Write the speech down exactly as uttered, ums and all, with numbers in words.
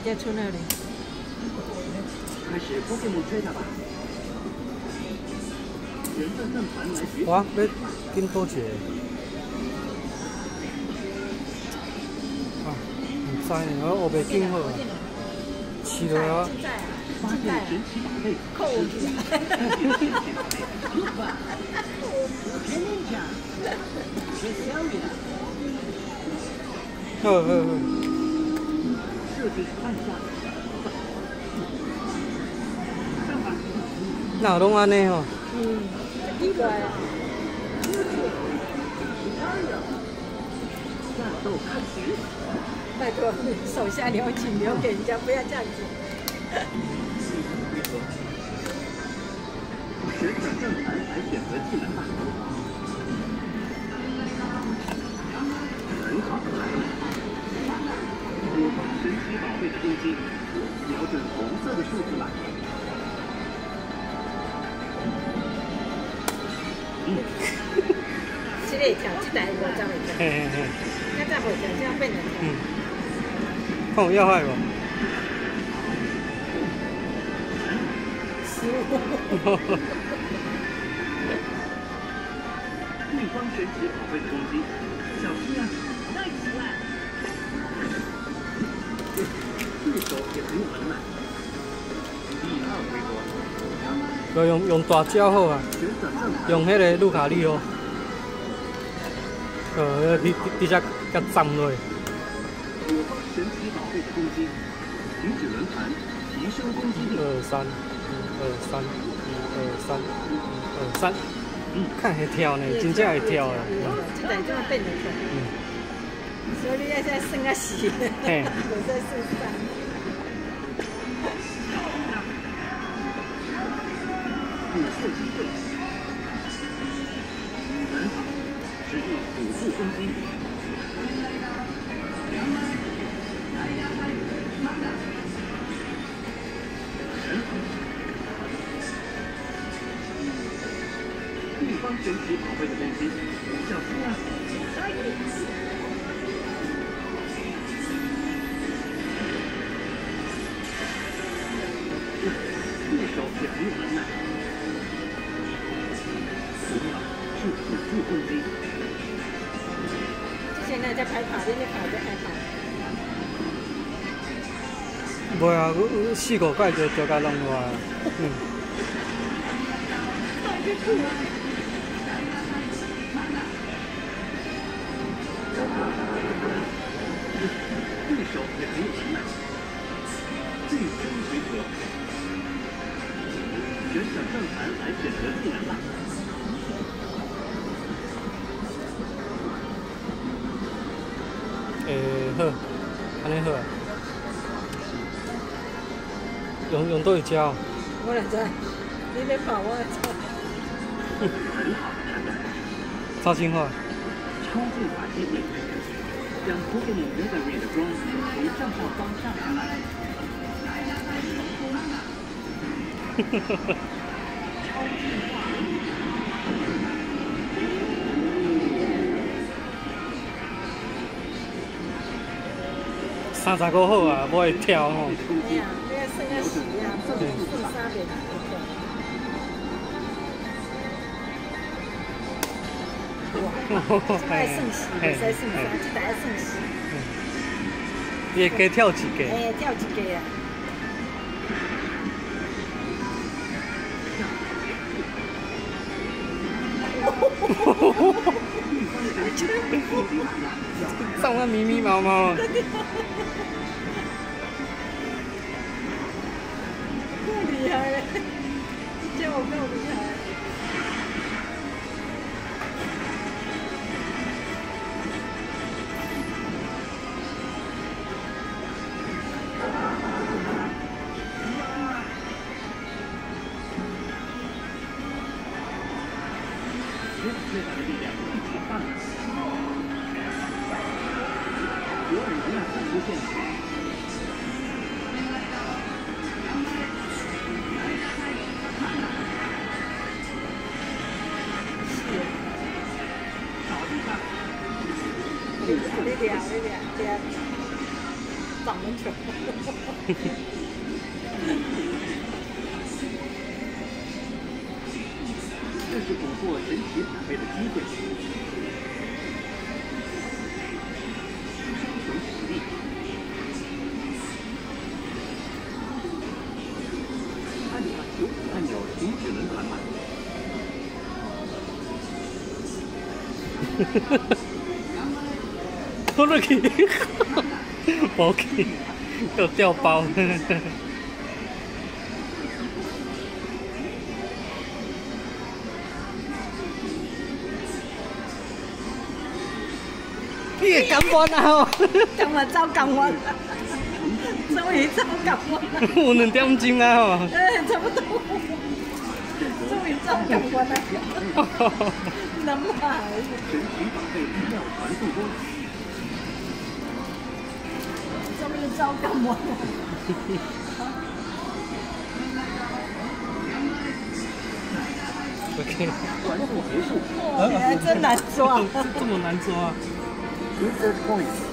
在出那里。 开始 Pokemon Trader 吧。人的正盘来学。 哇，你跟多少？啊，唔知呢，我学袂紧好啊。试落啊。 发现神奇宝贝， 扣我去啊！天天讲，学小语了。 好好好。 设计按下。上吧。 哪拢安尼吼？ 嗯，奇怪啊。 战斗开始。 拜托，手下留情，留给人家，不要这样子。 旋转正盘来选择技能吧。很好。播放神奇宝贝的攻击，瞄准红色的数字吧。嗯。 这个跳，这台我才会跳。 嘿嘿嘿。 那再会跳，这样变成跳。 嗯。看有要害无？ 失误。 对方神奇宝贝的攻击，小心啊！太奇了。对手也很有能耐。第二回合。 要用用大招好啊，用迄个卢卡利欧。呃，你你只甲站落。 我方神奇宝贝的攻击，停止轮盘，提升攻击力。 二三，一二三，一二三，一二三。嗯，看会跳呢，真正会跳啊！ 这台这么变得跳。嗯。所以你要再算啊死。嘿。我在算三。 补错机会。很好，使用辅助攻击。对方神奇宝贝的攻击，小心啊！对手也很有能耐。不要是辅助攻击。 现在在排跑，你在跑在排跑。 袂啊，我四五摆就就甲弄落啊。嗯。 对手也很有能耐。最终回合，旋转正盘来选择技能吧。 诶、欸，好，安尼好啊。用用倒一招？ 我来知，你咧跑，我来知。 很好的判断。 超进化。 超进化机会，将 Pokemon Legendary 的装从正上方上下来。超进化。 三十五好啊，无会跳吼。 哎呀，你要算啊死啊，算算三遍。哇，爱算死，袂使算三，这台爱算死。 你会加跳一个？ 哎，跳一个啊。 上得密密麻麻。 太厉害了，这我够厉害。 最大的力量一起放了。有人一样会出现。 你俩，你俩，这样。 长得球。 这是捕获神奇宝贝的机会。求实力。按下球按钮停止轮盘吧。 拖落去，无去，又掉包。你也敢玩啊？吼！ 敢玩走敢玩，终于走敢玩了。 有两点钟啊！吼。 哎，差不多。终于走敢玩了。能买。 神奇宝贝妙传送中。 终于走敢玩了。 OK。 传送结束。 哇，你还真难抓。 这么难抓。 Insert point.